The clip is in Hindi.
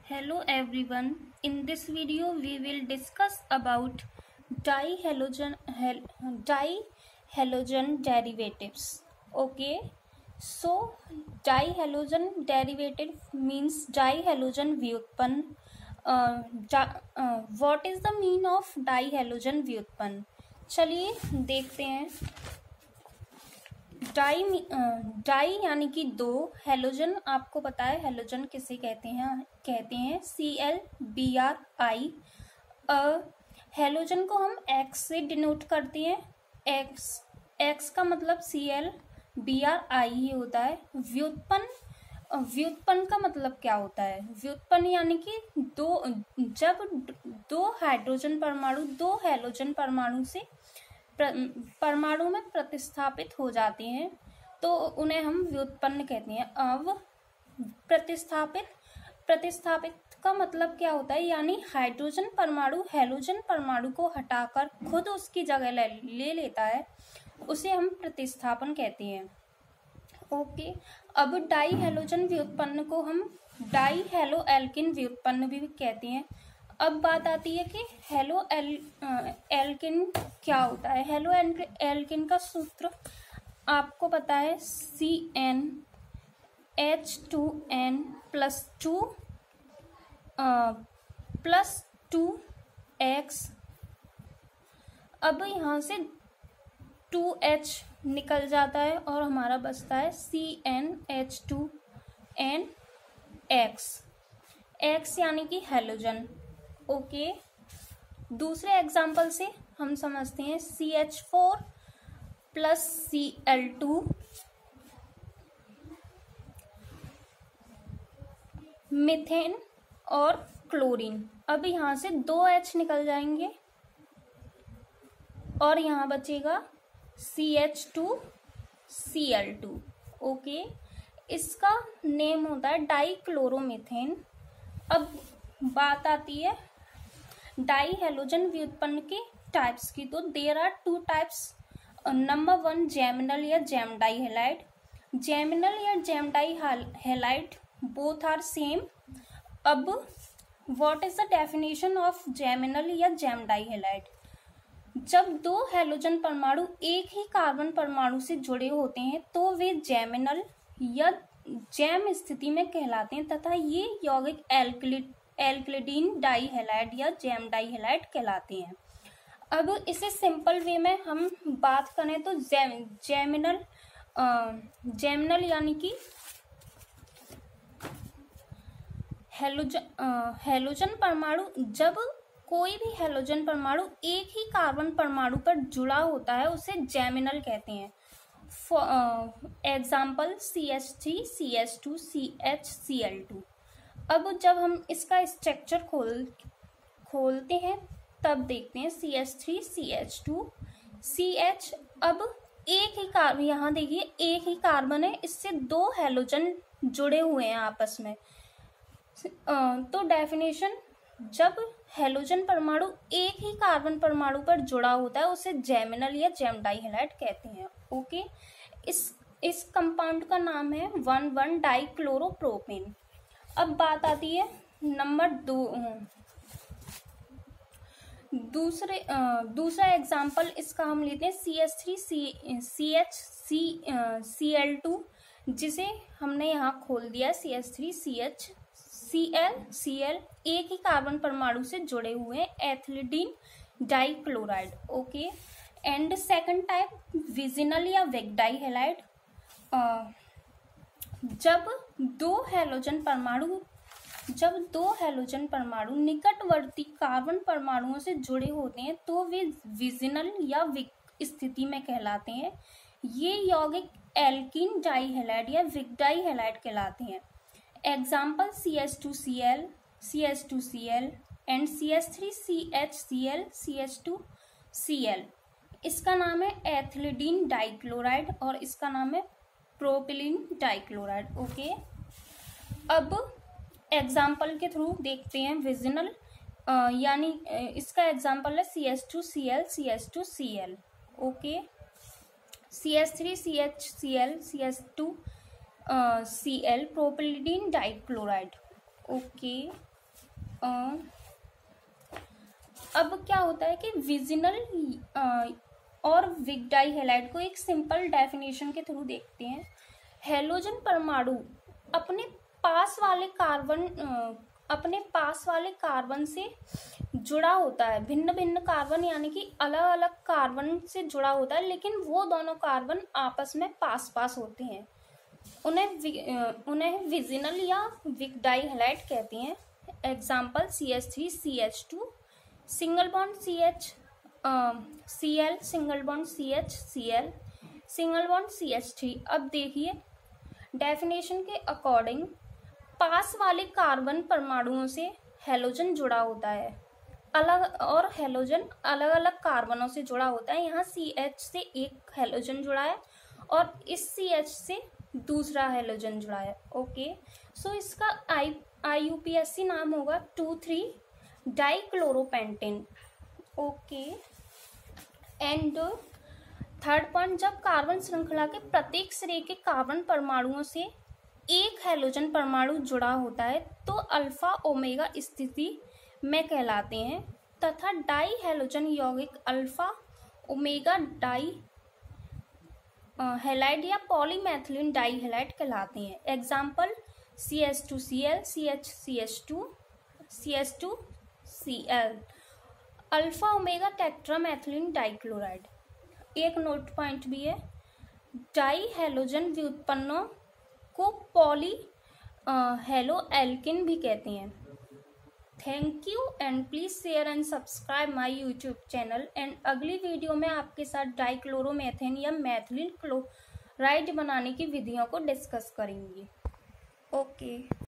Hello everyone. In this video we will discuss about dihalogen derivatives. Okay. So dihalogen derivative means dihalogen व्युत्पन्न. What is the meaning of dihalogen व्युत्पन्न? चलिए देखते हैं. डाई यानी कि दो. हेलोजन आपको पता है हेलोजन किसे कहते हैं ClBr. हेलोजन को हम X से डिनोट करते हैं. X का मतलब ClBr ही होता है. व्युत्पन्न का मतलब क्या होता है? व्युत्पन्न यानी कि जब दो हाइड्रोजन परमाणु दो हेलोजन परमाणु से परमाणु में प्रतिस्थापित हो जाते हैं तो उन्हें हम व्युत्पन्न कहते हैं. अब प्रतिस्थापित का मतलब क्या होता है? यानी हाइड्रोजन परमाणु हेलोजन परमाणु को हटाकर खुद उसकी जगह ले लेता है, उसे हम प्रतिस्थापन कहते हैं. ओके. अब डाई हेलोजन व्युत्पन्न को हम डाई हेलो एल्किन व्युत्पन्न भी कहते हैं. अब बात आती है कि हेलो एल्किन क्या होता है. हेलो एल्किन का सूत्र आपको पता है CnH2n+2x. अब यहाँ से 2H निकल जाता है और हमारा बचता है CnH2nX. X यानी कि हेलोजन. ओके. दूसरे एग्जाम्पल से हम समझते हैं CH4+Cl2 मीथेन और क्लोरीन. अब यहाँ से 2H निकल जाएंगे और यहाँ बचेगा CH2Cl2. ओके. इसका नेम होता है डाइक्लोरोमीथेन. अब बात आती है डाई हेलोजन व्युत्पन्न के टाइप्स की. तो there are 2 types. Number 1 geminal या जैमडाई हैलाइड. जैमिनल या gem di halide both are same. अब what is the definition of geminal या जैमडाई हैलाइड? जब दो हेलोजन परमाणु एक ही कार्बन परमाणु से जुड़े होते हैं तो वे जैमिनल या जैम स्थिति में कहलाते हैं तथा ये यौगिक एल्क्लिडीन डाई हैलाइड या जैम डाई हैलाइड कहलाते हैं. अब इसे सिंपल वे में हम बात करें तो जैमिनल यानी कि हेलोजन परमाणु. जब कोई भी हेलोजन परमाणु एक ही कार्बन परमाणु पर जुड़ा होता है उसे जैमिनल कहते हैं. Example CH3 CH2 CH Cl2. अब जब हम इसका स्ट्रक्चर खोलते हैं तब देखते हैं CH3 CH2 CH. अब एक ही कार्बन, यहाँ देखिए एक ही कार्बन है, इससे दो हेलोजन जुड़े हुए हैं आपस में. तो डेफिनेशन, जब हेलोजन परमाणु एक ही कार्बन परमाणु पर जुड़ा होता है उसे जैमिनल या जैम डाई हैलाइड कहते हैं. ओके. इस कंपाउंड का नाम है 1,1 डाइक्लोरोप्रोपेन. अब बात आती है नंबर 2. दूसरा एग्जाम्पल इसका हम लेते हैं CH3CHCl2, जिसे हमने यहाँ खोल दिया. CH3CHCl एक ही कार्बन परमाणु से जुड़े हुए ethylidene dichloride. Okay. And second type vicinal या वेगडाई हैलाइड. जब दो हेलोजन परमाणु निकटवर्ती कार्बन परमाणुओं से जुड़े होते हैं तो वे विजिनल या स्थिति में कहलाते हैं. ये यौगिक एल्कीन डाई हैलाइड या विगडाई हैलाइड कहलाते हैं. Example CH2Cl CH2Cl and CH3CHCl CH2Cl. इसका नाम है एथिलीडीन डाइक्लोराइड और इसका नाम है प्रोपिलीन डाइक्लोराइड. ओके. अब एग्जाम्पल के थ्रू देखते हैं विजिनल. यानी इसका एग्जाम्पल है CH2Cl CH2Cl. Okay. CH3CHCl CH2Cl propylene dichloride. Okay. अब क्या होता है कि विजिनल और विक डाई हैलाइड को एक सिंपल डेफिनेशन के थ्रू देखते हैं। हेलोजन परमाणु अपने पास वाले कार्बन से जुड़ा होता है, भिन्न भिन्न कार्बन यानी कि अलग अलग कार्बन से जुड़ा होता है, लेकिन वो दोनों कार्बन आपस में पास पास होते हैं। उन्हें विजिनल या विक डाई हैलाइड कहते हैं। Example CH3 CH2, single bond Cl, single bond CH Cl, single bond CH3। अब देखिए डेफिनेशन के अकॉर्डिंग पास वाले कार्बन परमाणुओं से हेलोजन जुड़ा होता है, और हेलोजन अलग अलग कार्बनों से जुड़ा होता है। यहाँ CH से एक हेलोजन जुड़ा है और इस CH से दूसरा हेलोजन जुड़ा है। ओके, सो इसका IUPAC नाम होगा 2,3 dichloropentane. Okay, and third point, जब कार्बन श्रृंखला के प्रत्येक सिरे के कार्बन परमाणुओं से एक हेलोजन परमाणु जुड़ा होता है तो अल्फा ओमेगा स्थिति में कहलाते हैं, तथा डाई हेलोजन यौगिक अल्फा ओमेगा डाई हैलाइड या पॉलीमेथिलीन डाई हैलाइड कहलाते हैं। Example CH2Cl, CH2, CH2Cl, alpha omega tetramethylene dichloride. एक नोट पॉइंट भी है, डाई हेलोजन व्युत्पन्नों को पॉली हेलो एल्किन भी कहते हैं। Thank you and please share and subscribe my YouTube channel. And अगली वीडियो में आपके साथ डाइक्लोरोमेथेन या मैथिलीन क्लोराइड बनाने की विधियों को डिस्कस करेंगे। ओके।